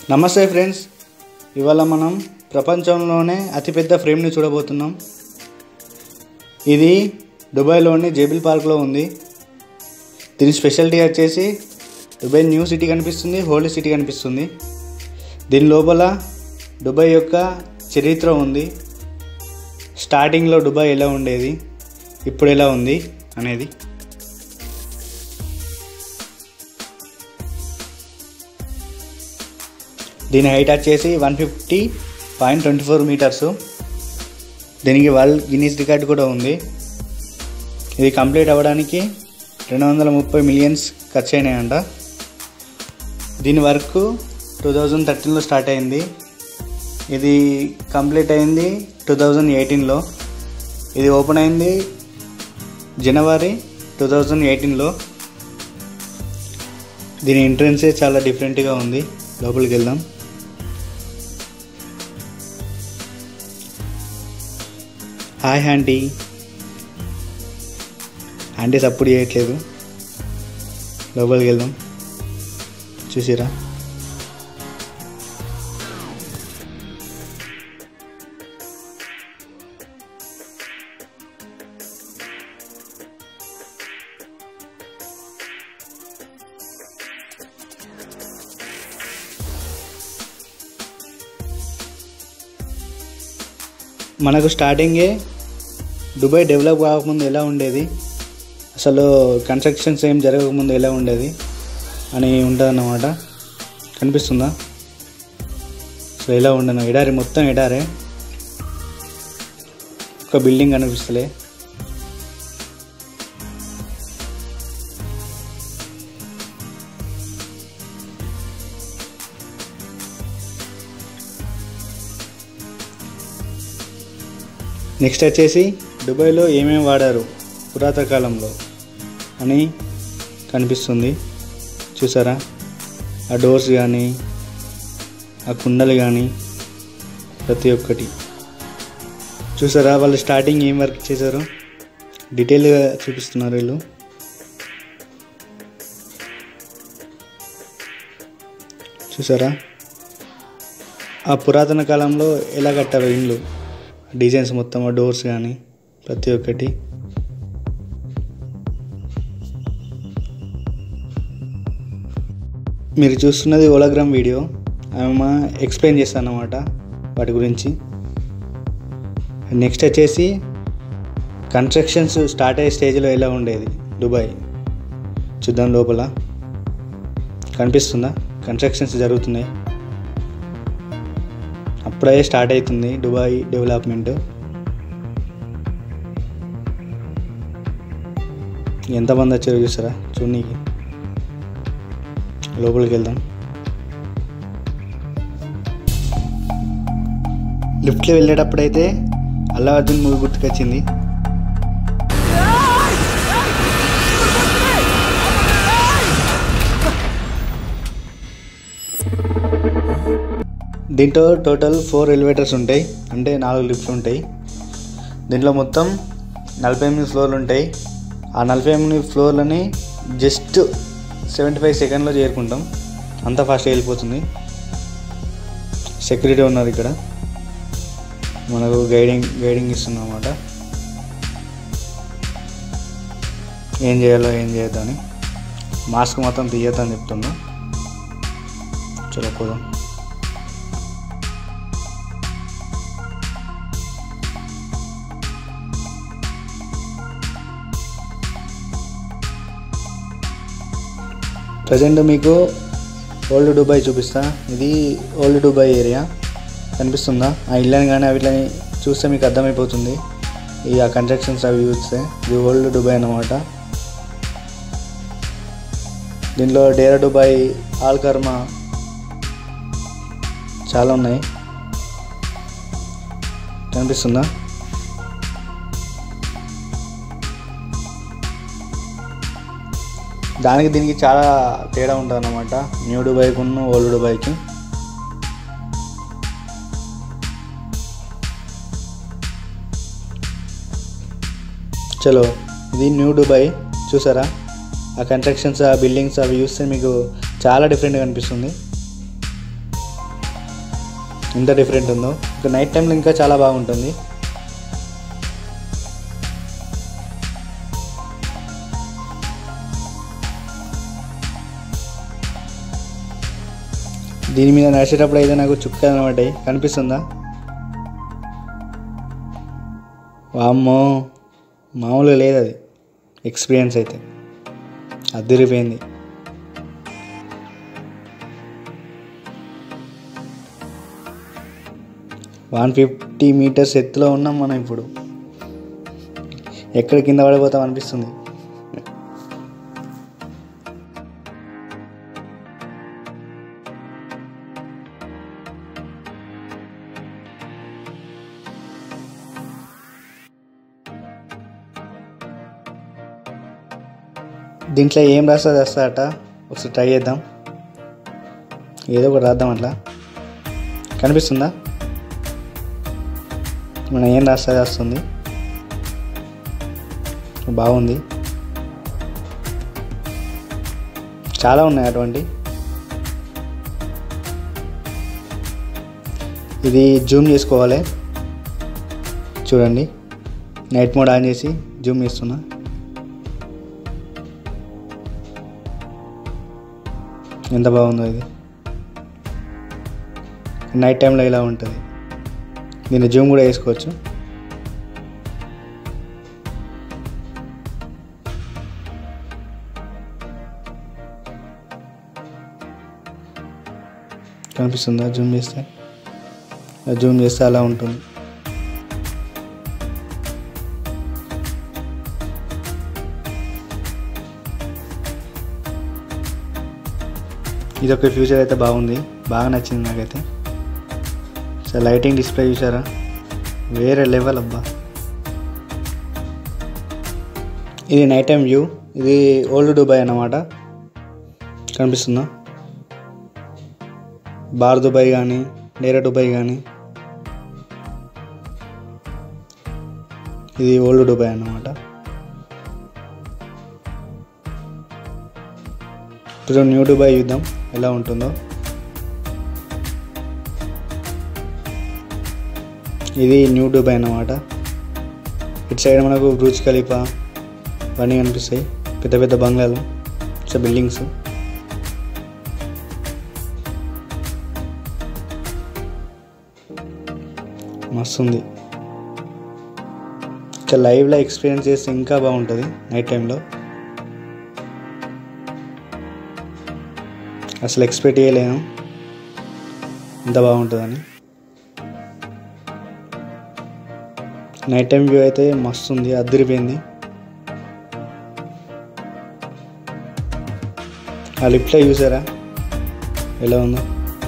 నమస్తే ఫ్రెండ్స్, ఇవాళ మనం ప్రపంచంలోనే అతిపెద్ద ఫ్రేమ్ని చూడబోతున్నాం. ఇది దుబాయ్లోని జేబిల్ పార్క్లో ఉంది. దీని స్పెషాలిటీ వచ్చేసి దుబాయ్ న్యూ సిటీ కనిపిస్తుంది, ఓల్డ్ సిటీ కనిపిస్తుంది. దీని లోపల దుబాయ్ యొక్క చరిత్ర ఉంది. స్టార్టింగ్లో దుబాయ్ ఎలా ఉండేది, ఇప్పుడు ఎలా ఉంది అనేది. దీని హైట్ వచ్చేసి 150.24 మీటర్స్. దీనికి వరల్డ్ గిన్నీస్ రికార్డ్ కూడా ఉంది. ఇది కంప్లీట్ అవ్వడానికి 230 మిలియన్స్ ఖర్చు అయినాయంట. దీని వర్క్ 2013లో స్టార్ట్ అయింది. ఇది కంప్లీట్ అయింది 2018లో. ఇది ఓపెన్ అయింది జనవరి 2018లో. దీని ఎంట్రన్సే చాలా డిఫరెంట్గా ఉంది. లోపలికి వెళ్దాం. Hi aunty. ఆంటీ సపోర్ట్ చేయట్లేదు. లోపలికి వెళ్దాం. చూసిరా, మనకు స్టార్టింగే దుబాయ్ డెవలప్ కాకముందు ఎలా ఉండేది, అసలు కన్స్ట్రక్షన్స్ ఏం జరగకముందు ఎలా ఉండేది అని ఉంటుందన్నమాట. కనిపిస్తుందా? అసలు ఎలా ఉండను, ఎడారి, మొత్తం ఎడారే. ఒక బిల్డింగ్ కనిపిస్తలే. నెక్స్ట్ వచ్చేసి దుబాయ్లో ఏమేమి వాడారు పురాతన కాలంలో అని కనిపిస్తుంది. చూసారా, ఆ డోర్స్ కానీ, ఆ కుండలు కానీ, ప్రతి ఒక్కటి చూసారా. వాళ్ళు స్టార్టింగ్ ఏం వర్క్ చేశారు డీటెయిల్గా చూపిస్తున్నారు వీళ్ళు. చూసారా, ఆ పురాతన కాలంలో ఎలా కట్టారు ఇండ్లు, డిజైన్స్ మొత్తం, ఆ డోర్స్ కానీ ప్రతి ఒక్కటి. మీరు చూస్తున్నది హోలోగ్రామ్ వీడియో. ఆమె ఎక్స్ప్లెయిన్ చేస్తాను అన్నమాట వాటి గురించి. నెక్స్ట్ వచ్చేసి కన్స్ట్రక్షన్స్ స్టార్ట్ అయ్యే స్టేజ్లో ఎలా ఉండేది దుబాయ్ చూద్దాం. లోపల కనిపిస్తుందా, కన్స్ట్రక్షన్స్ జరుగుతున్నాయి. అప్పుడే స్టార్ట్ అవుతుంది దుబాయ్ డెవలప్మెంట్. ఎంతమంది వచ్చారో చూసారా చూడనీకి. లోపలికి వెళ్దాం. లిఫ్ట్లో వెళ్ళేటప్పుడైతే అల్లు అర్జున్ మూవీ గుర్తుకొచ్చింది. దీంట్లో టోటల్ 4 ఎలివేటర్స్ ఉంటాయి, అంటే 4 లిఫ్ట్లు ఉంటాయి. దీంట్లో మొత్తం 48 ఫ్లోర్లు ఉంటాయి. ఆ 48 ఫ్లోర్లని జస్ట్ 75 సెకండ్లో చేరుకుంటాం. అంత ఫాస్ట్గా వెళ్ళిపోతుంది. సెక్యూరిటీ ఉన్నారు ఇక్కడ, మనకు గైడింగ్ ఇస్తుంది అన్నమాట. ఏం చేయాలో ఏం చేయొద్దు అని. మాస్క్ మాత్రం తీయొద్దని చెప్తున్నా. చలో పోదాం. ప్రజెంట్ మీకు ఓల్డ్ దుబాయ్ చూపిస్తా. ఇది ఓల్డ్ దుబాయ్ ఏరియా కనిపిస్తుందా. ఆ ఇళ్ళని కానీ వీటిని చూస్తే మీకు అర్థమైపోతుంది. ఈ ఆ కన్స్ట్రక్షన్స్ అవి చూస్తే ఇది ఓల్డ్ దుబాయ్ అన్నమాట. దీంట్లో డేరా దుబాయ్, ఆల్ కర్మా చాలా ఉన్నాయి. కనిపిస్తుందా? దానికి దీనికి చాలా తేడా ఉంటుంది అన్నమాట, న్యూ దుబాయ్కి ఉన్న ఓల్డ్ దుబాయ్కి. చలో, ఇది న్యూ దుబాయ్. చూసారా, ఆ కన్స్ట్రక్షన్స్, ఆ బిల్డింగ్స్ అవి చూస్తే మీకు చాలా డిఫరెంట్గా అనిపిస్తుంది. ఎంత డిఫరెంట్ ఉందో. ఇంకా నైట్ టైంలో ఇంకా చాలా బాగుంటుంది. దీని మీద నడిచేటప్పుడు అయితే నాకు చుక్క అనమాట కనిపిస్తుందా? వామ్మో, మామూలుగా లేదు అది. ఎక్స్పీరియన్స్ అయితే అదిరిపోయింది. వన్ 150 మీటర్స్ ఎత్తులో ఉన్నాం మనం ఇప్పుడు. ఎక్కడ కింద పడిపోతాం అనిపిస్తుంది. దీంట్లో ఏం రాస్తాడట ఒకసారి ట్రై చేద్దాం. ఏదో ఒకటి రాద్దాం. అట్లా కనిపిస్తుందా? మనం ఏం రాస్తుంది వస్తుంది. బాగుంది. చాలా ఉన్నాయి అటువంటి. ఇది జూమ్ చేసుకోవాలి. చూడండి, నైట్ మోడ్ ఆన్ చేసి జూమ్ చేస్తున్నా. ఎంత బాగుందో ఇది. నైట్ టైంలో ఇలా ఉంటుంది. దీన్ని జూమ్ కూడా వేసుకోవచ్చు. కనిపిస్తుందా? జూమ్ చేస్తే అలా ఉంటుంది. ఇది ఒక ఫ్యూచర్ అయితే బాగుంది, బాగా నచ్చింది నాకైతే. సో లైటింగ్ డిస్ప్లే చూసారా? వేరే లెవెల్ అబ్బా. ఇది నైట్ టైం వ్యూ. ఇది ఓల్డ్ దుబాయ్ అన్నమాట. కనిపిస్తుందా? బార్ దుబాయ్ కానీ డేరా దుబాయ్ కానీ, ఇది ఓల్డ్ దుబాయ్ అన్నమాట. ఇప్పుడు న్యూ దుబాయ్ చూద్దాం ఎలా ఉంటుందో. ఇది న్యూ దుబాయ్ అన్నమాట. ఇటు సైడ్ మనకు బుర్జ్ ఖలీఫా అవన్నీ కనిపిస్తాయి. పెద్ద పెద్ద బంగ్లాలు, బిల్డింగ్స్. మస్తు ఉంది. ఇంకా లైవ్లో ఎక్స్పీరియన్స్ చేస్తే ఇంకా బాగుంటుంది నైట్ టైంలో. అసలు ఎక్స్పెక్ట్ చేయలేను ఎంత బాగుంటుందని. నైట్ టైం వ్యూ అయితే మస్తు ఉంది, అదిరిపోయింది. ఆ లిఫ్ట్లో చూసారా ఎలా ఉందో?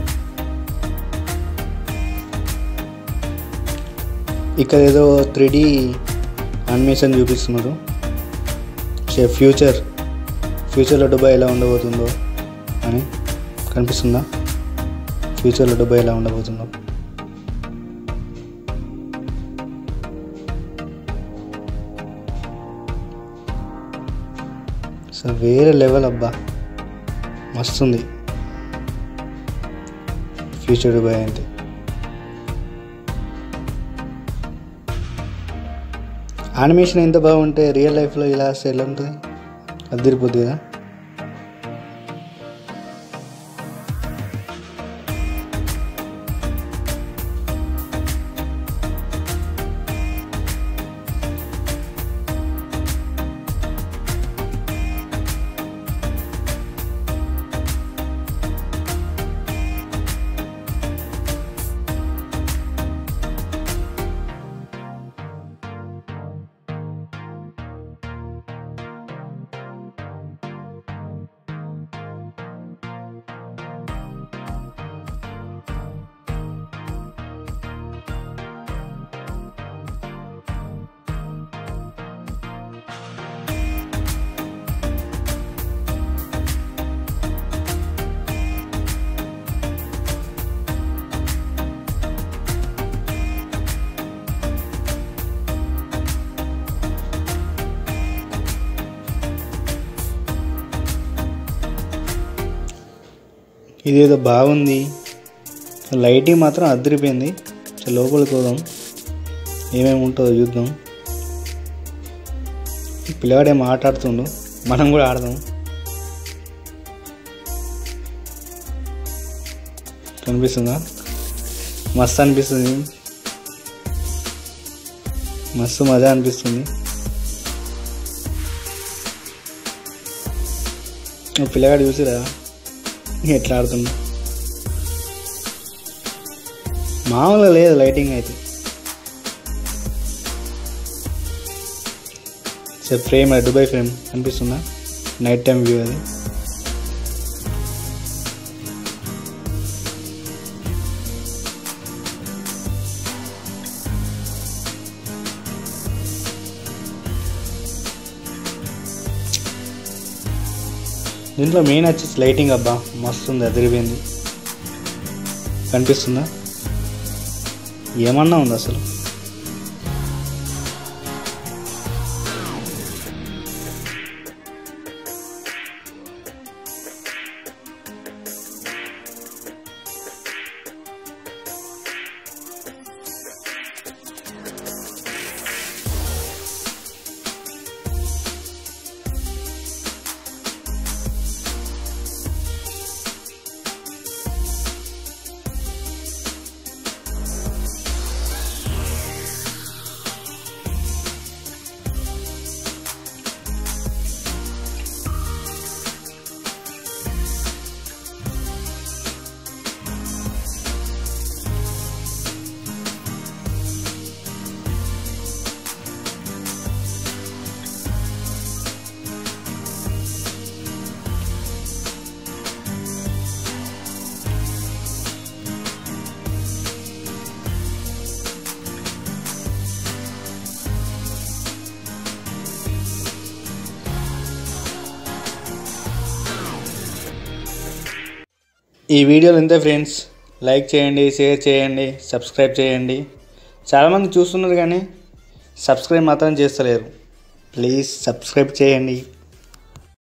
ఇక్కడ ఏదో 3D యానిమేషన్ చూపిస్తున్నారు. ఫ్యూచర్లో దుబాయ్ ఎలా ఉండబోతుందో అని. కనిపిస్తుందా? ఫ్యూచర్లో దుబాయ్ ఎలా ఉండబోతుందో. సో వేరే లెవెల్ అబ్బా, మస్తుంది ఫ్యూచర్ దుబాయ్ అంటే. యానిమేషన్ ఎంత బాగుంటే రియల్ లైఫ్లో ఇలా ఎలా ఉంటుంది? అదిరిపోద్ది కదా. ఇదేదో బాగుంది లైటింగ్ మాత్రం అదిరిపోయింది. లోపలికి పోదాం, ఏమేమి ఉంటుందో చూద్దాం. పిల్లవాడు ఏమో ఆట ఆడుతుండు, మనం కూడా ఆడదాం. కనిపిస్తుందా? మస్తు అనిపిస్తుంది, మస్తు మజా అనిపిస్తుంది. పిల్లగాడు చూసిరా ఎట్లా ఆడుతుండు. మామూలుగా లేదు లైటింగ్ అయితే. ఫ్రేమ్ దుబాయ్ ఫ్రేమ్ అనిపిస్తుందా? నైట్ టైం వ్యూ అది. దీంట్లో మెయిన్ వచ్చేసి లైటింగ్ అబ్బా మస్తు ఉంది, అదిరిపోయింది. కనిపిస్తుందా? ఏమన్నా ఉంది అసలు. ఈ వీడియోలు ఇంతే ఫ్రెండ్స్. లైక్ చేయండి, షేర్ చేయండి, సబ్స్క్రైబ్ చేయండి. చాలామంది చూస్తున్నారు కానీ సబ్స్క్రైబ్ మాత్రం చేస్తలేరు. ప్లీజ్ సబ్స్క్రైబ్ చేయండి.